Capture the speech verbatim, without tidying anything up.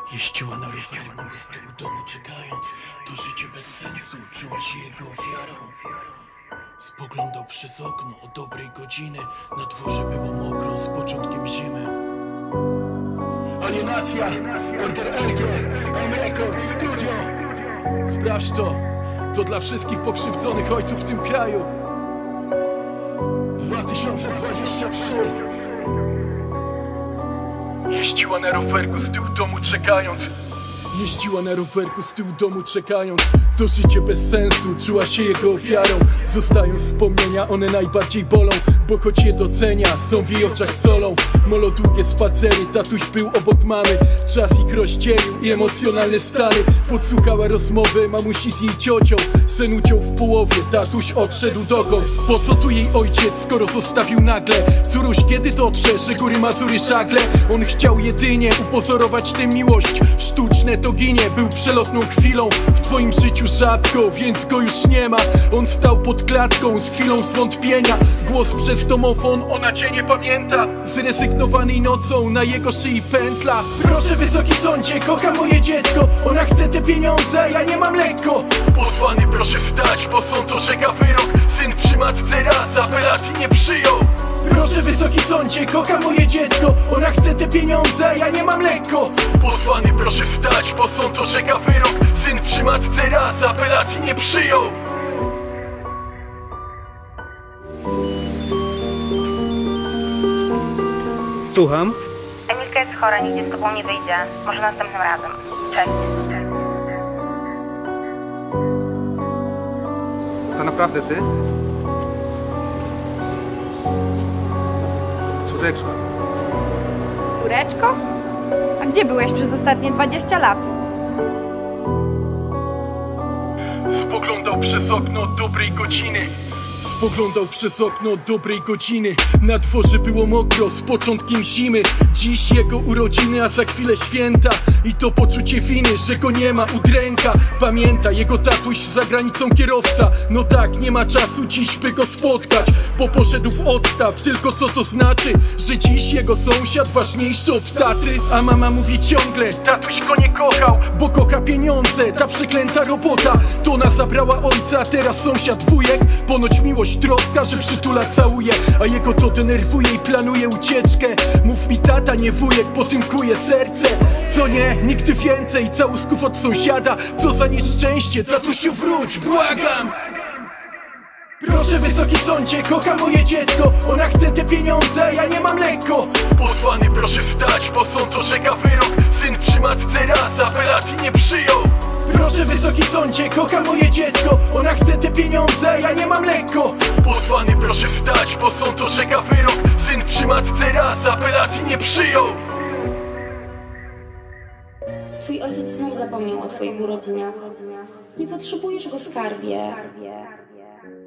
Jeździła na rowerku z tyłu domu czekając. To życie bez sensu, czuła się jego ofiarą. Spoglądał przez okno o dobrej godziny. Na dworze było mokro z początkiem zimy. Alienacja, Order L G, M Records, Studio. Sprawdź to, to dla wszystkich pokrzywdzonych ojców w tym kraju. dwa tysiące dwudziesty trzeci. Jeździła na rowerku z tyłu domu czekając. Jeździła na rowerku z tyłu domu czekając. To życie bez sensu, czuła się jego ofiarą. Zostają wspomnienia, one najbardziej bolą, bo choć je docenia, są w jej oczach solą. Molo długie spacery, tatuś był obok mamy. Czas ich rozdzielił i emocjonalne stany. Podsłuchała rozmowy mamusi z jej ciocią. Syn uciął w połowie, tatuś odszedł dokąd. Po co tu jej ojciec, skoro zostawił nagle? Córuś, kiedy dotrze, że góry Mazury żagle? On chciał jedynie upozorować tę miłość. Sztuczne to ginie, był przelotną chwilą w twoim życiu rzadko, więc go już nie ma. On stał pod klatką z chwilą zwątpienia. Głos przez domofon, ona cię nie pamięta. Zrezygnowany nocą, na jego szyi pętla. Proszę wysoki sądzie, kocha moje dziecko. Ona chce te pieniądze, ja nie mam lekko. Posłany proszę wstać, bo sąd orzeka wyrok. Syn przy matce raz apelacji nie przyjął. Proszę wysoki sądzie, kocha moje dziecko. Ona chce te pieniądze, ja nie mam lekko. Posłany proszę wstać, bo sąd orzeka wyrok. Syn przy matce raz apelacji nie przyjął. Słucham? Emilka jest chora, nigdzie z tobą nie wyjdzie. Może następnym razem. Cześć. To naprawdę ty? Córeczko. Córeczko? A gdzie byłeś przez ostatnie dwadzieścia lat? Spoglądał przez okno od dobrej godziny. Spoglądał przez okno od dobrej godziny. Na dworze było mokro z początkiem zimy. Dziś jego urodziny, a za chwilę święta. I to poczucie winy, że go nie ma, udręka. Pamięta, jego tatuś za granicą kierowca. No tak, nie ma czasu dziś, by go spotkać, bo poszedł w odstaw. Tylko co to znaczy? Że dziś jego sąsiad ważniejszy od taty. A mama mówi ciągle, tatuś go nie kochał, bo kocha pieniądze. Ta przeklęta robota, to ona zabrała ojca, a teraz sąsiad wujek. Ponoć miłość, troska, że przytula, całuje, a jego to denerwuje i planuje ucieczkę. Mów mi tata, nie wujek, po tym kuje serce. Co nie? Nigdy więcej całusków od sąsiada. Co za nieszczęście, tatusiu wróć, błagam. Proszę wysoki sądzie, kocha moje dziecko. Ona chce te pieniądze, ja nie mam lekko. Posłany proszę wstać, bo sąd orzeka wyrok. Syn przy matce raz apelacji nie przyjął. Proszę wysoki sądzie, kocha moje dziecko. Ona chce te pieniądze, ja nie mam lekko. Posłany proszę wstać, bo sąd orzeka wyrok. Syn przy matce raz apelacji nie przyjął. Twój ojciec znów zapomniał o twoich urodzinach. Nie potrzebujesz go, skarbie.